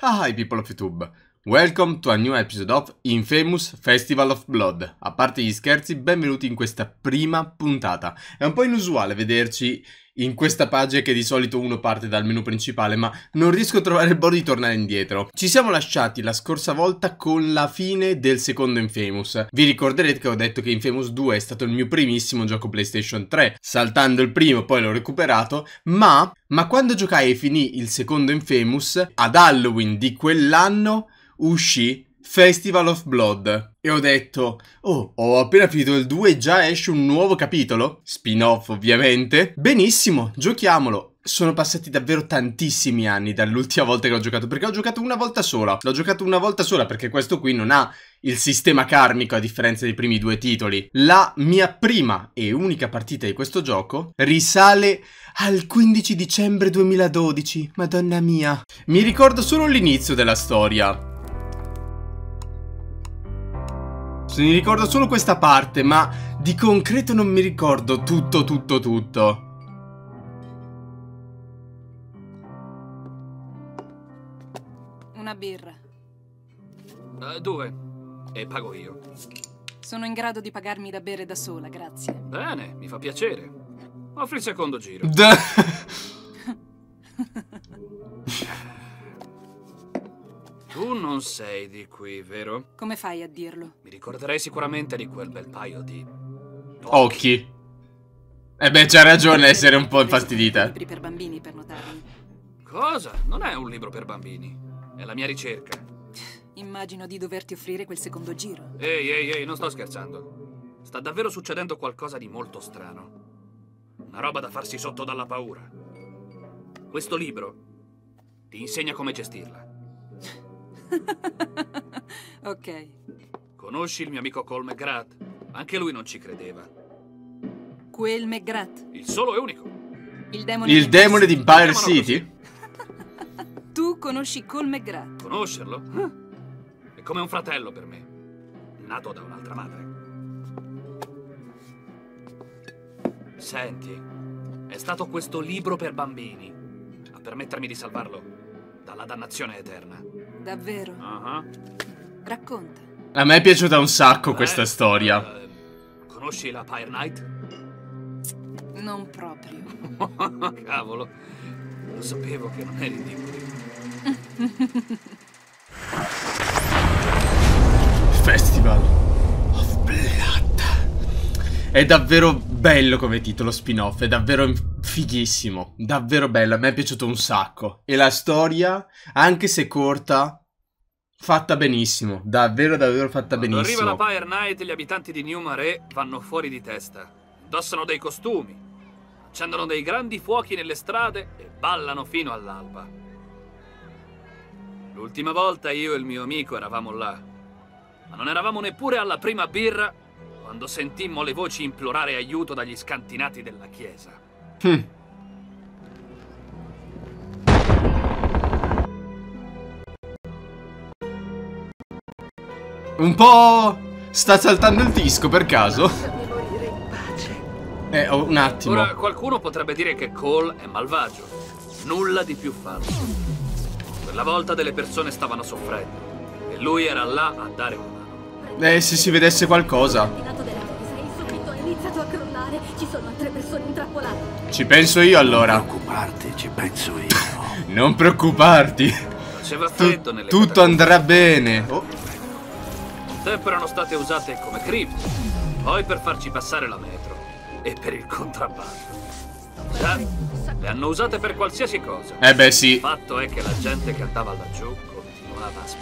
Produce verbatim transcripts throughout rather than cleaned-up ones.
Hi people of YouTube, welcome to a new episode of Infamous Festival of Blood. A parte gli scherzi, benvenuti in questa prima puntata. È un po' inusuale vederci in questa pagina che di solito uno parte dal menu principale, ma non riesco a trovare il modo di tornare indietro. Ci siamo lasciati la scorsa volta con la fine del secondo Infamous. Vi ricorderete che ho detto che Infamous due è stato il mio primissimo gioco PlayStation tre, saltando il primo poi l'ho recuperato, ma... ma quando giocai e finì il secondo Infamous, ad Halloween di quell'anno uscì Festival of Blood e ho detto: oh, ho appena finito il due e già esce un nuovo capitolo? Spin-off ovviamente. Benissimo, giochiamolo. Sono passati davvero tantissimi anni dall'ultima volta che l'ho giocato, perché ho giocato una volta sola. L'ho giocato una volta sola perché questo qui non ha il sistema karmico a differenza dei primi due titoli. La mia prima e unica partita di questo gioco risale al quindici dicembre duemiladodici. Madonna mia. Mi ricordo solo l'inizio della storia. Mi ricordo solo questa parte, ma di concreto non mi ricordo tutto, tutto, tutto. Una birra. Uh, due. E pago io. Sono in grado di pagarmi da bere da sola, grazie. Bene, mi fa piacere. Offri il secondo giro. Tu non sei di qui, vero? Come fai a dirlo? Mi ricorderei sicuramente di quel bel paio di... occhi. E eh beh, c'ha ragione a essere un po' infastidita. Libri per bambini per notarli. Cosa? Non è un libro per bambini. È la mia ricerca. Immagino di doverti offrire quel secondo giro. Ehi, ehi, ehi, non sto scherzando. Sta davvero succedendo qualcosa di molto strano. Una roba da farsi sotto dalla paura. Questo libro ti insegna come gestirla. Ok. Conosci il mio amico Cole McGrath? Anche lui non ci credeva. Quel McGrath? Il solo e unico. Il demone Il di demone di Empire Chiamalo City? Tu conosci Cole McGrath? Conoscerlo? È come un fratello per me. Nato da un'altra madre. Senti, è stato questo libro per bambini a permettermi di salvarlo dalla dannazione eterna. Davvero? Uh-huh. Racconta. A me è piaciuta un sacco Beh, questa storia. uh, conosci la Pyre Knight? Non proprio. Cavolo, lo sapevo che non eri di qui. Festival of Blood. È davvero bello come titolo spin-off, è davvero fighissimo, davvero bello, a me è piaciuto un sacco. E la storia, anche se corta, fatta benissimo, davvero davvero fatta Quando benissimo. arriva la Pyre Knight, gli abitanti di Newmare vanno fuori di testa. Indossano dei costumi, accendono dei grandi fuochi nelle strade e ballano fino all'alba. L'ultima volta io e il mio amico eravamo là, ma non eravamo neppure alla prima birra quando sentimmo le voci implorare aiuto dagli scantinati della chiesa. Hm. Un po' sta saltando il disco per caso? Eh, oh, un attimo. Ora, qualcuno potrebbe dire che Cole è malvagio. Nulla di più falso. Quella volta delle persone stavano soffrendo e lui era là a dare una mano. Eh, se si vedesse qualcosa. È iniziato a crollare, ci sono altre persone intrappolate. Ci penso io allora. Non preoccuparti, ci penso io. Non preoccuparti. Faceva Tu- freddo nelle tutto catacombe. andrà bene. Oh. Un tempo erano state usate come cripte, poi per farci passare la metro e per il contrabbando. Già, le hanno usate per qualsiasi cosa. Eh beh sì. Il fatto è che la gente che andava laggiù continuava a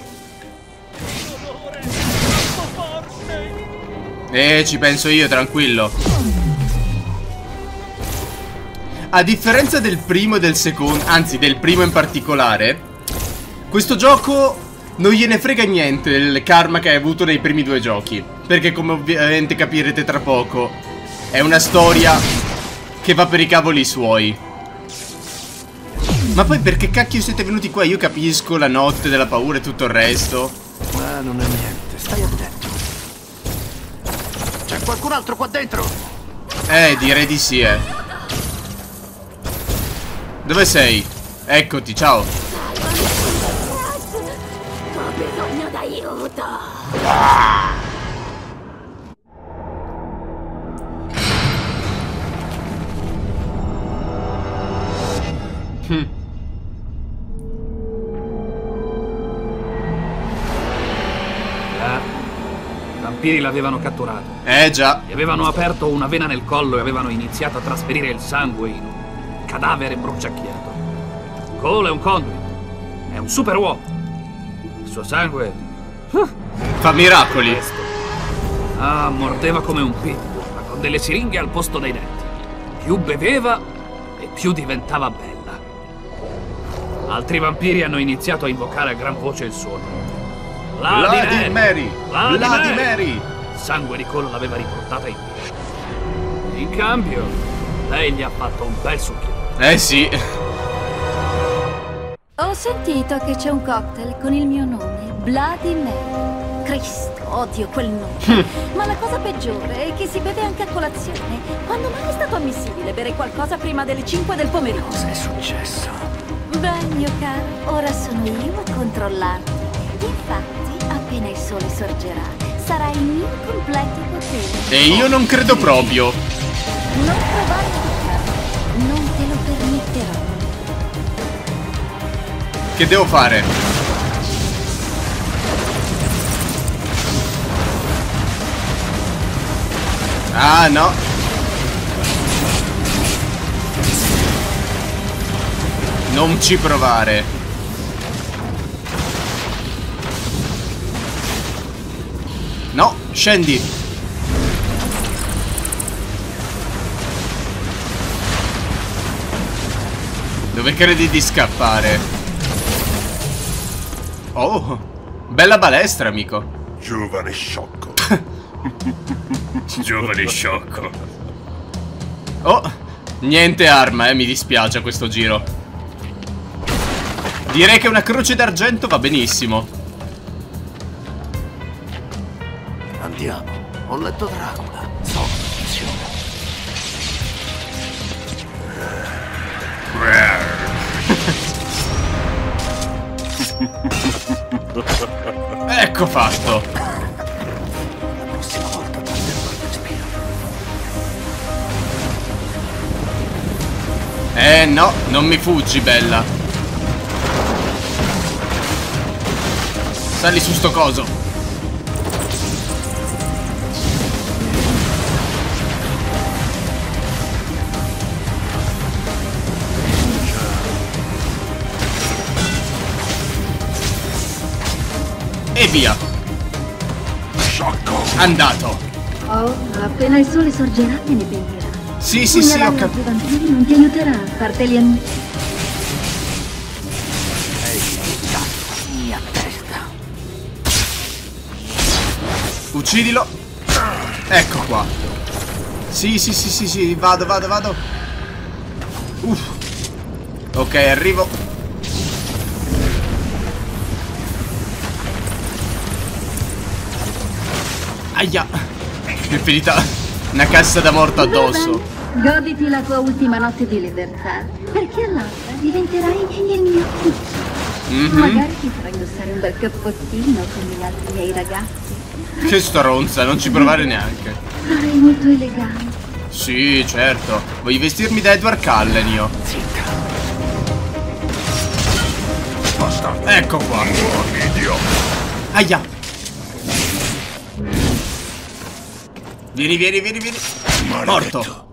sparire. Eh, ci penso io, tranquillo. A differenza del primo e del secondo, anzi del primo in particolare, questo gioco non gliene frega niente del karma che hai avuto nei primi due giochi, perché come ovviamente capirete tra poco è una storia che va per i cavoli suoi. Ma poi perché cacchio siete venuti qua? Io capisco la notte della paura e tutto il resto. Ma non è niente, stai attento. C'è qualcun altro qua dentro? Eh, direi di sì, eh. Dove sei? Eccoti, ciao. Aiuto! Hm. Già, i vampiri l'avevano catturato. Eh già. Gli avevano aperto una vena nel collo e avevano iniziato a trasferire il sangue in un cadavere bruciacchiato. Cole è un conduit. È un superuomo. Il suo sangue... Fa miracoli. Questo. Ah, mordeva come un pitbull, ma con delle siringhe al posto dei denti. Più beveva e più diventava bella. Altri vampiri hanno iniziato a invocare a gran voce il suo nome. Bloody Mary! Bloody Bloody Mary! Mary! Il sangue di Cole l'aveva riportata in vita. In cambio, lei gli ha fatto un bel succhio. Eh sì. Ho sentito che c'è un cocktail con il mio nome, Bloody Mary. Cristo, odio quel nome. Ma la cosa peggiore è che si beve anche a colazione. Quando mai è stato ammissibile bere qualcosa prima delle cinque del pomeriggio? Cosa è successo? Beh, mio caro, ora sono io a controllarti. Infatti, appena il sole sorgerà, sarà il mio completo potere. E io non credo proprio. Non provare a toccarmi, non te lo permetterò. Che devo fare? Ah no. Non ci provare. No, scendi. Dove credi di scappare? Oh, bella balestra, amico. Giovane sciocco. Giovane sciocco. Oh, niente arma, eh, mi dispiace a questo giro. Direi che una croce d'argento va benissimo. Andiamo. Ho letto Dracula. So come funziona. Ecco fatto. La prossima volta prenderò il respiro. Eh no, non mi fuggi, bella. Sali su sto coso. E via. Sciocco. Andato. Oh, appena il sole sorgerà te ne pentirà. Sì, sì, sì, ho Pugnalare capito. altri vampiri non ti aiuterà a farteli an... Mia testa. Uccidilo. Ecco qua. Sì, sì, sì, sì, sì, vado, vado, vado. Uff. Ok, arrivo. Aia. Mi è finita una cassa da morto addosso. Goditi la tua ultima notte di libertà, perché all'altra diventerai il mio figlio. Mhm. Magari ti farò indossare un bel cappottino come gli altri miei ragazzi. Che stronza, non ci provare neanche. Sarai molto elegante. Sì, certo. Voglio vestirmi da Edward Cullen io. Basta. Ecco qua. Idiota. Aia. Vieni, vieni, vieni, vieni. Morto.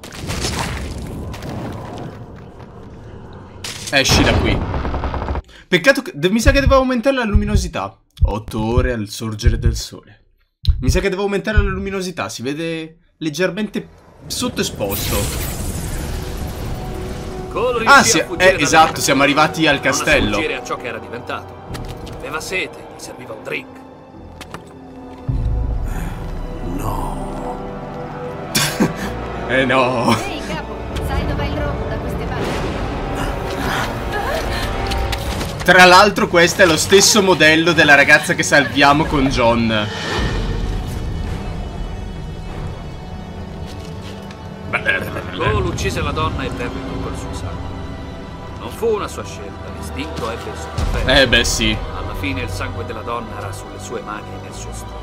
Esci da qui. Peccato che... Mi sa che devo aumentare la luminosità. Otto ore al sorgere del sole. Mi sa che devo aumentare la luminosità. Si vede leggermente sottoesposto. Cole Ah, riuscì sì, a fuggire eh, da esatto, là, siamo arrivati al non a castello. sfuggire a ciò che era diventato. Aveva sete, gli serviva un drink. No. Eh no. Ehi, capo, sai dov'è il rogo da queste parti? Tra l'altro questo è lo stesso modello della ragazza che salviamo con John. Cole uccise la donna e beve tutto il suo sangue. Non fu una sua scelta, l'istinto ebbe il sopravvento. Eh beh sì. Alla Alla fine il sangue della donna era sulle sue mani e nel suo stomaco.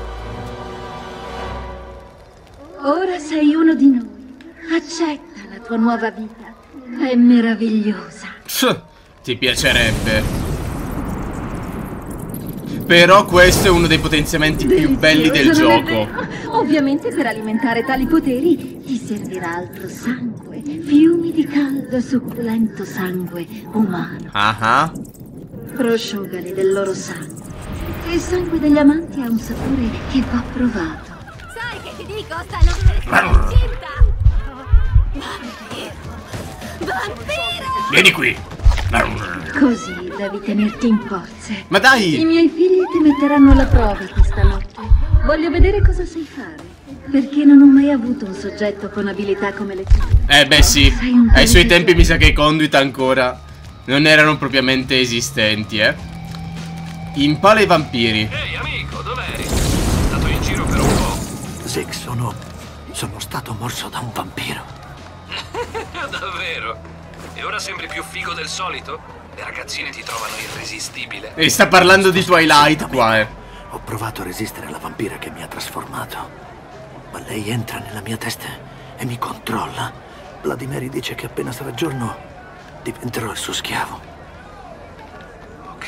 Ora sei uno di noi. Accetta la tua nuova vita. È meravigliosa. Pff, ti piacerebbe. Però questo è uno dei potenziamenti più belli del gioco. Ovviamente per alimentare tali poteri ti servirà altro sangue. Fiumi di caldo e succulento sangue umano. Ah ah. Prosciugali del loro sangue. Il sangue degli amanti ha un sapore che va provato. Sai che ti dico stanotte? Sono incinta! Vampiro! Vampiro! Vieni qui. Così devi tenerti in forze. Ma dai! I miei figli ti metteranno alla prova questa notte. Voglio vedere cosa sai fare. Perché non ho mai avuto un soggetto con abilità come le tue. Eh beh sì, Sei un ai suoi talento. tempi mi sa che i conduit ancora non erano propriamente esistenti, eh. Impala i vampiri. Ehi amico, dov'eri? Sei stato in giro per un po'. Zig, sono... sono stato morso da un vampiro. Davvero? E ora sembri più figo del solito? Le ragazzine ti trovano irresistibile. E sta parlando di Twilight qua, eh. Ho provato a resistere alla vampira che mi ha trasformato. Ma lei entra nella mia testa e mi controlla. Vladimir dice che appena sarà giorno diventerò il suo schiavo. Ok.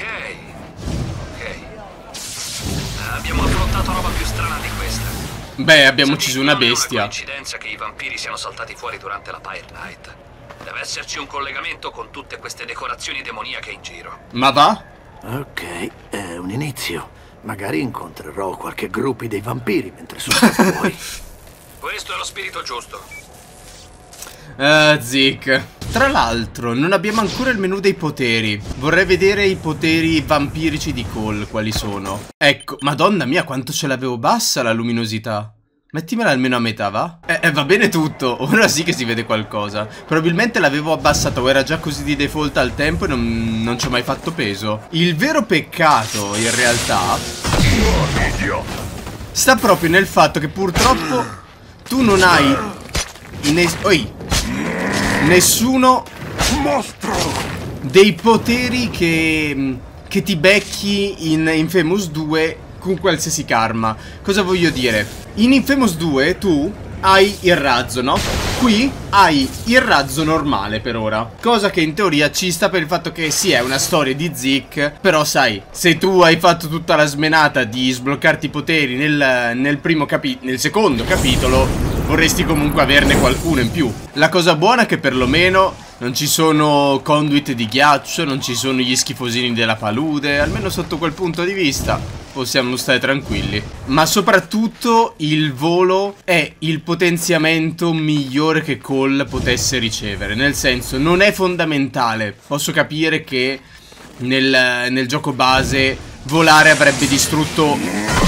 Ok. Abbiamo affrontato roba più strana di questa. Beh, abbiamo Senti, ucciso una non è bestia. coincidenza che i vampiri siano saltati fuori durante la Pyre Night. Deve esserci un collegamento con tutte queste decorazioni demoniache in giro. Ma va? Ok, è un inizio. Magari incontrerò qualche gruppi dei vampiri mentre sono fuori. Questo è lo spirito giusto. Ah, Zik. Tra l'altro, non abbiamo ancora il menu dei poteri. Vorrei vedere i poteri vampirici di Cole, quali sono. Ecco, madonna mia, quanto ce l'avevo bassa la luminosità. Mettimela almeno a metà, va? Eh, eh, va bene tutto. Ora sì che si vede qualcosa. Probabilmente l'avevo abbassata o era già così di default al tempo e non, non ci ho mai fatto peso. Il vero peccato, in realtà, sta proprio nel fatto che purtroppo tu non hai nes oi, nessuno dei poteri che, che ti becchi in Infamous due con qualsiasi karma. Cosa voglio dire? In Infamous due tu hai il razzo, no? Qui hai il razzo normale per ora. Cosa che in teoria ci sta per il fatto che sì, è una storia di Zik. Però sai, se tu hai fatto tutta la smenata di sbloccarti i poteri nel, nel primo capitolo, nel secondo capitolo, vorresti comunque averne qualcuno in più. La cosa buona è che perlomeno non ci sono conduit di ghiaccio, non ci sono gli schifosini della palude. Almeno sotto quel punto di vista possiamo stare tranquilli. Ma soprattutto il volo è il potenziamento migliore che Cole potesse ricevere. Nel senso, non è fondamentale. Posso capire che nel, nel gioco base volare avrebbe distrutto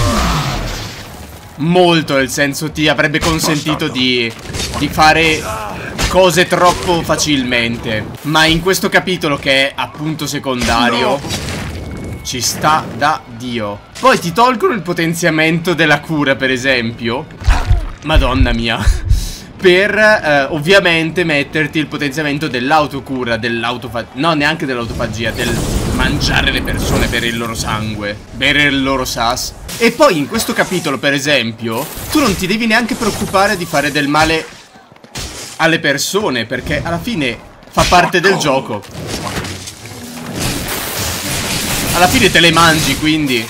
molto. Nel senso, ti avrebbe consentito di, di fare cose troppo facilmente. Ma in questo capitolo, che è appunto secondario, ci sta da Dio. Poi ti tolgono il potenziamento della cura, per esempio. Madonna mia. Per eh, ovviamente metterti il potenziamento dell'autocura, dell'autofagia. No, neanche dell'autofagia, del mangiare le persone per il loro sangue, bere il loro sas. E poi in questo capitolo, per esempio, tu non ti devi neanche preoccupare di fare del male alle persone, perché alla fine fa parte del gioco. Alla fine te le mangi, quindi.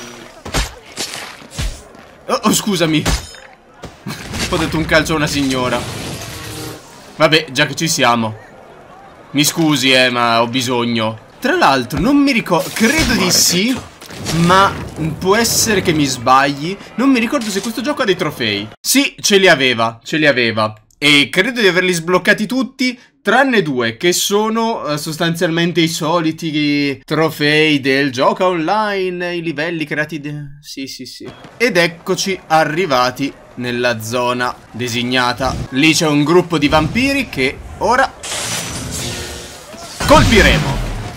Oh, oh scusami. Ho dato un calcio a una signora. Vabbè, già che ci siamo. Mi scusi, eh, ma ho bisogno. Tra l'altro, non mi ricordo. Credo di sì, ma può essere che mi sbagli. Non mi ricordo se questo gioco ha dei trofei. Sì, ce li aveva, ce li aveva. E credo di averli sbloccati tutti, tranne due, che sono uh, sostanzialmente i soliti trofei del gioco online, i livelli creati... Sì, sì, sì. Ed eccoci arrivati nella zona designata. Lì c'è un gruppo di vampiri che ora colpiremo.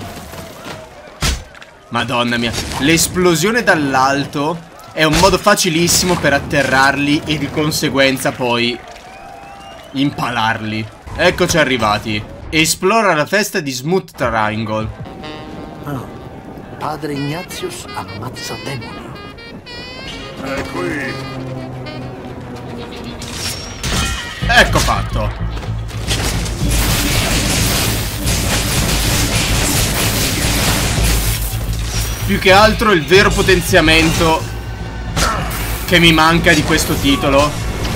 Madonna mia, l'esplosione dall'alto è un modo facilissimo per atterrarli e di conseguenza poi impalarli. Eccoci arrivati. Esplora la festa di Smooth Triangle. Oh, Padre Ignatius ammazza demoni. È qui. Ecco fatto. Più che altro il vero potenziamento che mi manca di questo titolo.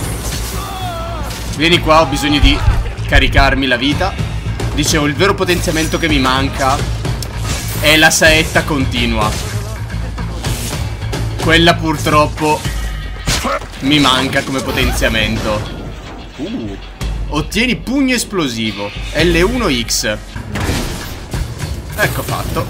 Vieni qua, ho bisogno di caricarmi la vita. Dicevo, il vero potenziamento che mi manca è la saetta continua. Quella purtroppo mi manca come potenziamento. Uh, ottieni pugno esplosivo L uno X. Ecco fatto.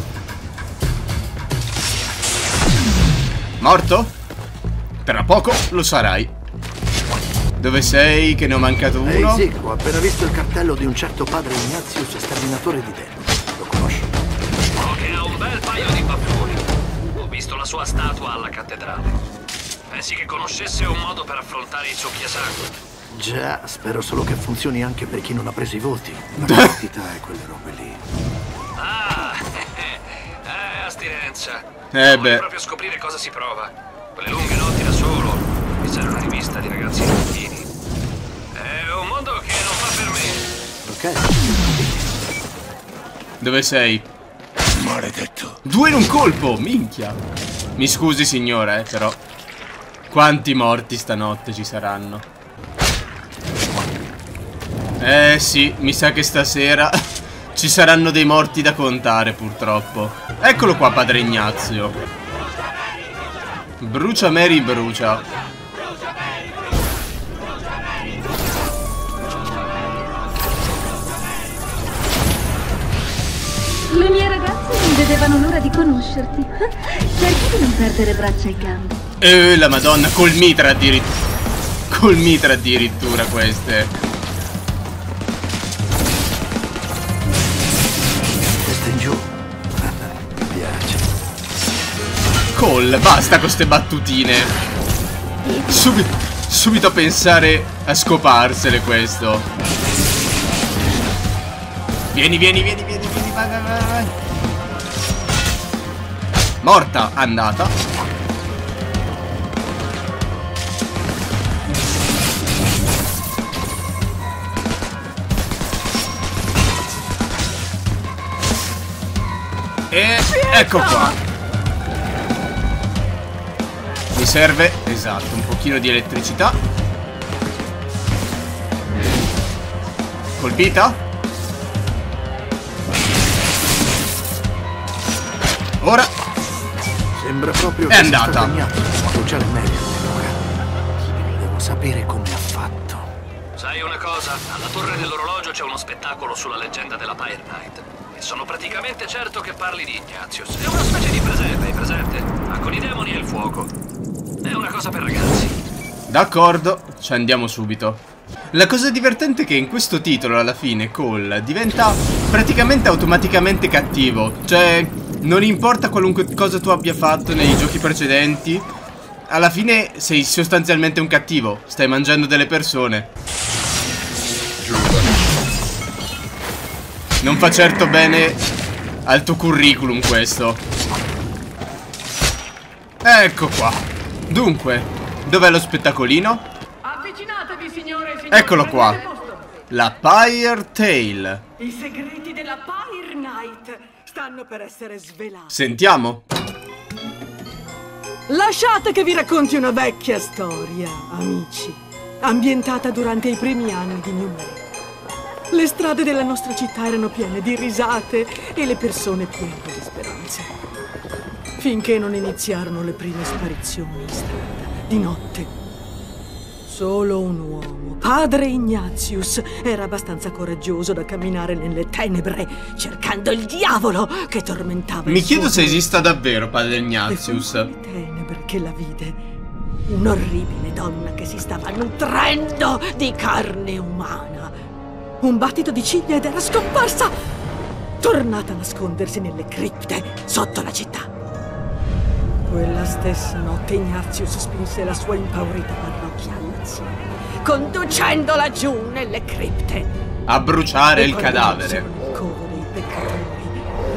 Morto? Tra poco lo sarai. Dove sei? Che ne ho mancato uno? Ehi, sì, ho appena visto il cartello di un certo padre Ignatius, sterminatore di demoni. Lo conosci? So che ha un bel paio di baffoni. Ho visto la sua statua alla cattedrale. Pensi che conoscesse un modo per affrontare i succhi a sangue? Già, spero solo che funzioni anche per chi non ha preso i voti. La quantità e quelle robe lì. Ah, eh, astinenza. Eh Vuoi beh. proprio scoprire cosa si prova. Quelle lunghe notti da solo. Mi serve una rivista di ragazzi bambini. È un mondo che non fa per me. Ok. Dove sei? Maledetto. Due in un colpo, minchia. Mi scusi signore, eh, però quanti morti stanotte ci saranno? Eh sì, mi sa che stasera ci saranno dei morti da contare purtroppo. Eccolo qua padre Ignazio. Brucia Mary brucia. Le mie ragazze non vedevano l'ora di conoscerti. Cerca di non perdere braccia e gambe. Eh la madonna, col mitra addirittura. Col mitra addirittura queste. Testa in giù. Mi piace. Col, basta con ste battutine. Subito, subito a pensare a scoparsele questo. Vieni, vieni, vieni, vieni, vieni, vai, vai, vai, vai. Morta, andata. E ecco qua. Mi serve, esatto, un pochino di elettricità. Colpita. Ora Sembra proprio è che sia andata. stato Ignatius a bruciare meglio allora. Devo sapere come ha fatto. Sai una cosa? Alla torre dell'orologio c'è uno spettacolo sulla leggenda della Fire Knight. E sono praticamente certo che parli di Ignatius. È una specie di presepe, hai presente? Ma con i demoni e il fuoco. È una cosa per ragazzi. D'accordo, ci andiamo subito. La cosa divertente è che in questo titolo alla fine Cole diventa praticamente automaticamente cattivo. Cioè, non importa qualunque cosa tu abbia fatto nei giochi precedenti, alla fine sei sostanzialmente un cattivo. Stai mangiando delle persone. Non fa certo bene al tuo curriculum questo. Ecco qua. Dunque, dov'è lo spettacolino? Avvicinatevi, signore e signori. Eccolo qua. Prendete posto. La Pyre Tale. I segreti della Fire Knight stanno per essere svelati. Sentiamo. Lasciate che vi racconti una vecchia storia, amici, ambientata durante i primi anni di New York. Le strade della nostra città erano piene di risate e le persone piene di speranze. Finché non iniziarono le prime sparizioni in strada, di notte. Solo un uomo, padre Ignatius, era abbastanza coraggioso da camminare nelle tenebre, cercando il diavolo che tormentava Mi il chiedo suo se corpo. esista davvero padre E fu in Ignatius. quelle tenebre che la vide. Un'orribile donna che si stava nutrendo di carne umana. Un battito di ciglia ed era scomparsa, tornata a nascondersi nelle cripte sotto la città. Quella stessa notte Ignatius spinse la sua impaurita parrocchia all'azione, conducendola giù nelle cripte. A bruciare E il quando cadavere. giunsero nel covo dei peccatori,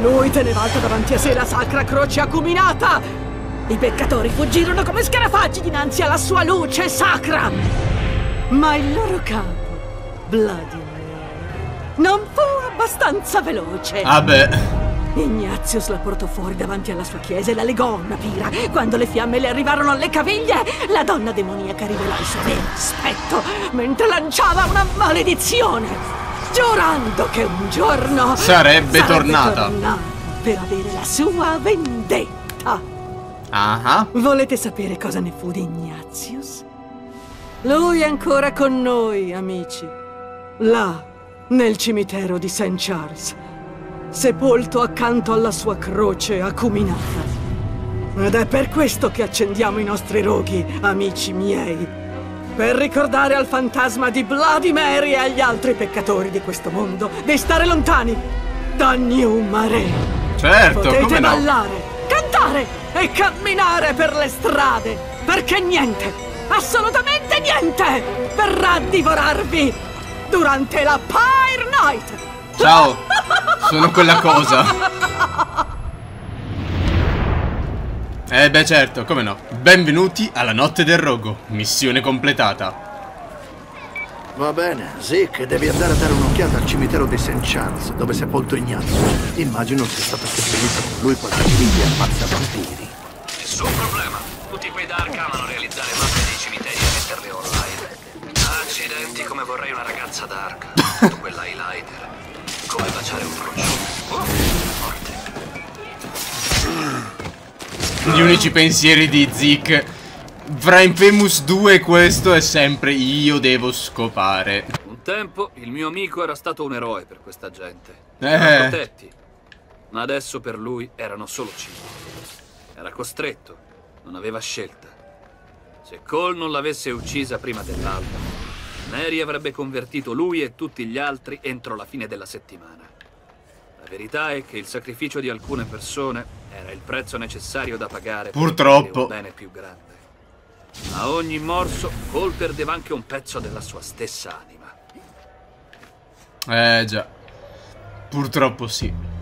Lui teneva alta davanti a sé la sacra croce acuminata. I peccatori fuggirono come scarafaggi dinanzi alla sua luce sacra. Ma il loro capo, Bloody Mary, non fu abbastanza veloce. Ah beh. Ignatius la portò fuori davanti alla sua chiesa e la legò a una pira. Quando le fiamme le arrivarono alle caviglie, la donna demoniaca rivelò il suo vero aspetto mentre lanciava una maledizione, giurando che un giorno sarebbe, sarebbe tornata. tornata per avere la sua vendetta. Ah. Volete sapere cosa ne fu di Ignatius? Lui è ancora con noi, amici. Là, nel cimitero di Saint Charles, sepolto accanto alla sua croce acuminata. Ed è per questo che accendiamo i nostri roghi, amici miei, per ricordare al fantasma di Bloody Mary e agli altri peccatori di questo mondo di stare lontani da New Mare. Certo, potete come no? ballare, cantare e camminare per le strade, perché niente, assolutamente niente, verrà a divorarvi durante la Pyre Night. Ciao, sono quella cosa. Eh beh certo, come no. Benvenuti alla Notte del Rogo, missione completata. Va bene, Zeke, devi andare a dare un'occhiata al cimitero di Saint Charles, dove è sepolto Ignazio. Immagino sia stato seppellito con lui qualche figlia ammazza vampiri. Nessun problema. Tutti quei Dark amano realizzare mappe dei cimiteri e metterle online. Accidenti, come vorrei una ragazza Dark. Tutto quella highlighter. Come baciare un prosciutto. Oh, forte. Gli unici pensieri di Zeke fra Infamous due e questo è sempre io devo scopare. Un tempo il mio amico era stato un eroe per questa gente. Eh. Erano protetti. Ma adesso per lui erano solo cibo. Era costretto, non aveva scelta. Se Cole non l'avesse uccisa prima dell'alba, Mary avrebbe convertito lui e tutti gli altri entro la fine della settimana. La verità è che il sacrificio di alcune persone era il prezzo necessario da pagare purtroppo per un bene più grande. A ogni morso Cole perdeva anche un pezzo della sua stessa anima. Eh già, purtroppo sì.